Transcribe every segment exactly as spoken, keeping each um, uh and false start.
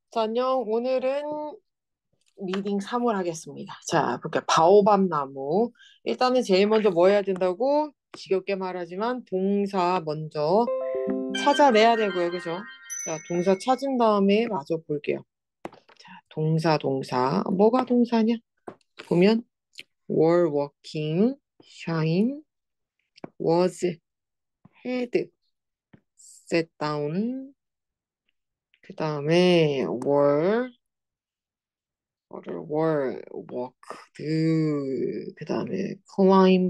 자, 안녕. 오늘은 리딩 삼을 하겠습니다. 자, 볼게요. 바오밥 나무. 일단은 제일 먼저 뭐 해야 된다고? 지겹게 말하지만 동사 먼저 찾아내야 되고요. 그죠? 자, 동사 찾은 다음에 마저 볼게요. 자, 동사, 동사. 뭐가 동사냐? 보면 were walking, shine, was, had, sat down. 그 다음에 were were, were, walked. 그 다음에 climb,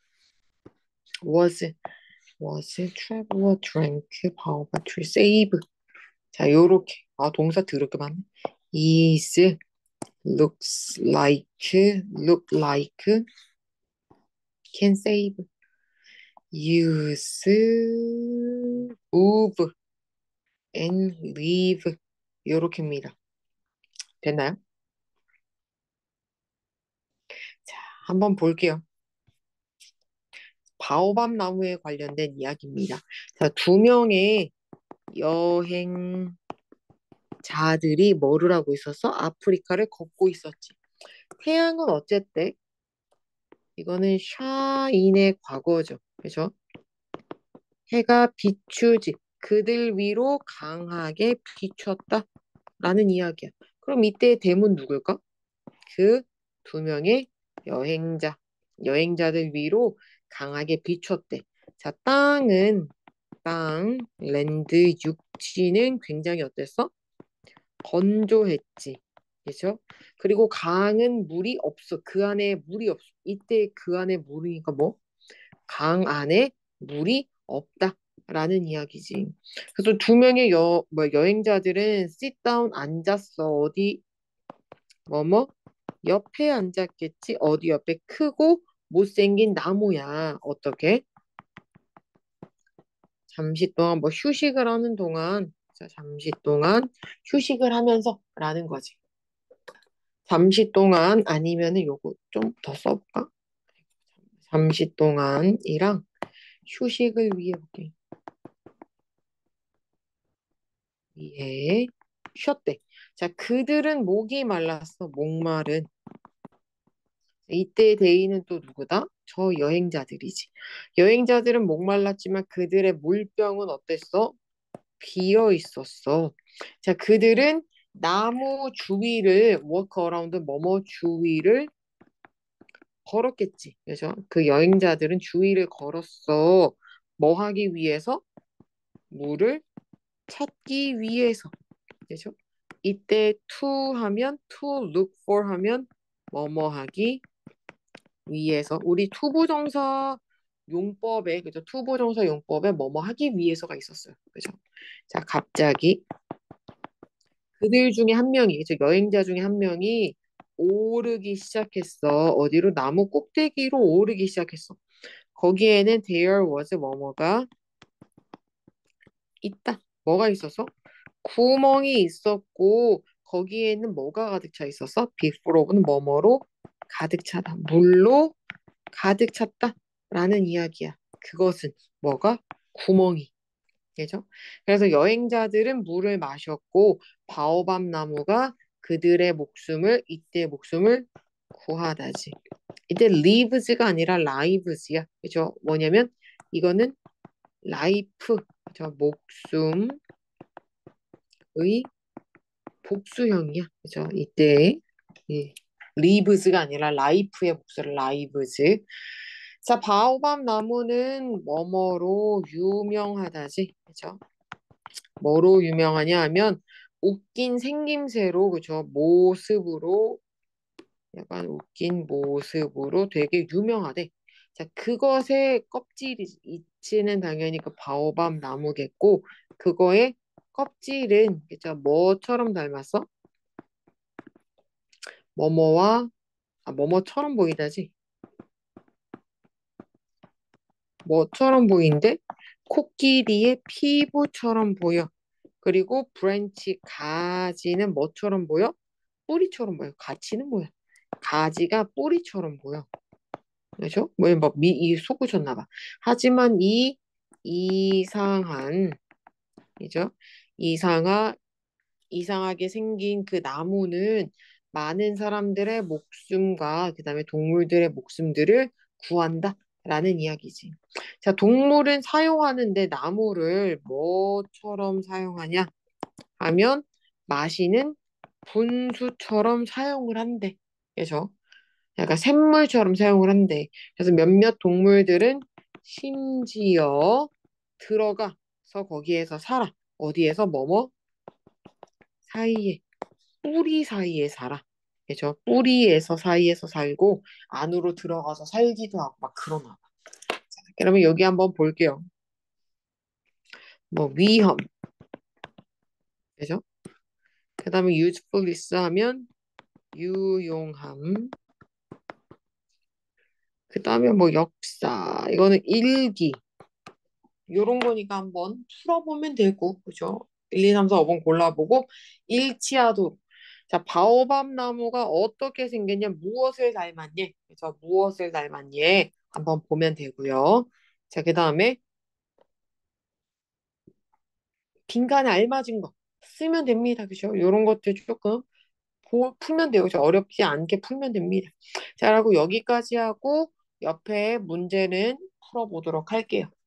was, was, travel, drank, poverty, save. 자, 요렇게. 아, 동사 더럽게 많네. is, looks like, look like, can save, use, move, and leave. 요렇게입니다. 됐나요? 자, 한번 볼게요. 바오밥 나무에 관련된 이야기입니다. 자, 두 명의 여행자들이 뭐를 하고 있었어? 아프리카를 걷고 있었지. 태양은 어쨌대? 이거는 샤인의 과거죠. 그죠? 해가 비추지. 그들 위로 강하게 비췄다. 라는 이야기야. 그럼 이때 대문 누굴까? 그 두 명의 여행자. 여행자들 위로 강하게 비췄대. 자, 땅은, 땅, 랜드, 육지는 굉장히 어땠어? 건조했지. 그죠? 그리고 강은 물이 없어. 그 안에 물이 없어. 이때 그 안에 물이니까 뭐? 강 안에 물이 없다라는 이야기지. 그래서 두 명의 여, 뭐 여행자들은 sit down 앉았어. 어디 뭐뭐 옆에 앉았겠지. 어디 옆에 크고 못생긴 나무야. 어떻게? 잠시 동안 뭐 휴식을 하는 동안 자, 잠시 동안 휴식을 하면서 라는 거지. 잠시 동안 아니면은 요거 좀 더 써볼까? 잠시 동안이랑 휴식을 위해 볼게. 위해 쉬었대. 자, 그들은 목이 말랐어. 목마른. 이때 대의는 또 누구다? 저 여행자들이지. 여행자들은 목말랐지만 그들의 물병은 어땠어? 비어 있었어. 자, 그들은 나무 주위를 walk around 뭐뭐 주위를 걸었겠지. 그죠? 그 여행자들은 주위를 걸었어. 뭐 하기 위해서? 물을 찾기 위해서. 그죠? 이때 to 하면 to look for 하면 뭐뭐 하기 위해서. 우리 투부정사 용법에 그죠? 투부정사 용법에 뭐뭐 하기 위해서가 있었어요. 그죠? 자, 갑자기 그들 중에 한 명이 그죠? 여행자 중에 한 명이 오르기 시작했어. 어디로? 나무 꼭대기로 오르기 시작했어. 거기에는 there was 뭐뭐가 있다. 뭐가 있었어? 구멍이 있었고 거기에는 뭐가 가득 차 있었어? before는 뭐뭐로 가득 차다. 물로 가득 찼다라는 이야기야. 그것은 뭐가? 구멍이. 그죠? 그래서 여행자들은 물을 마셨고 바오밥 나무가 그들의 목숨을 이때 목숨을 구하다지. 이때 lives가 아니라 lives야. 그죠? 뭐냐면 이거는 life, 그죠? 목숨의 복수형이야. 그죠? 이때 이 lives가 아니라 life의 복수를 lives. 자, 바오밥 나무는 뭐뭐로 유명하다지. 그죠? 뭐로 유명하냐 하면 웃긴 생김새로 그죠? 모습으로 약간 웃긴 모습으로 되게 유명하대. 자, 그것의 껍질이 있지는 당연히 그 바오밥 나무겠고 그거의 껍질은 그죠? 뭐처럼 닮았어? 뭐뭐와 아, 뭐뭐처럼 보이다지. 뭐처럼 보이는데 코끼리의 피부처럼 보여. 그리고 브랜치 가지는 뭐처럼 보여? 뿌리처럼 보여. 가지는 뭐야? 가지가 뿌리처럼 보여. 그죠? 뭐, 뭐, 미, 이 속으셨나 봐. 하지만 이 이상한, 그죠? 이상한 이상하게 생긴 그 나무는 많은 사람들의 목숨과 그다음에 동물들의 목숨들을 구한다. 라는 이야기지. 자, 동물은 사용하는데 나무를 뭐처럼 사용하냐 하면 마시는 분수처럼 사용을 한대. 그래서 약간 샘물처럼 사용을 한대. 그래서 몇몇 동물들은 심지어 들어가서 거기에서 살아. 어디에서 뭐뭐 사이에 뿌리 사이에 살아. 그죠? 뿌리에서 사이에서 살고 안으로 들어가서 살기도 하고 막 그러나 봐. 자, 그러면 여기 한번 볼게요. 뭐 위험, 그죠? 그다음에 usefulness 하면 유용함. 그다음에 뭐 역사, 이거는 일기. 요런 거니까 한번 풀어보면 되고, 그죠? 일, 이, 삼, 사, 오 번 골라보고 일치하도록. 자, 바오밥 나무가 어떻게 생겼냐, 무엇을 닮았냐, 그죠? 무엇을 닮았냐 한번 보면 되고요. 자, 그다음에 빈칸에 알맞은 거 쓰면 됩니다, 그죠? 요런 것들 조금 보- 풀면 돼요. 그죠? 어렵지 않게 풀면 됩니다. 자, 그리고 여기까지 하고 옆에 문제는 풀어보도록 할게요.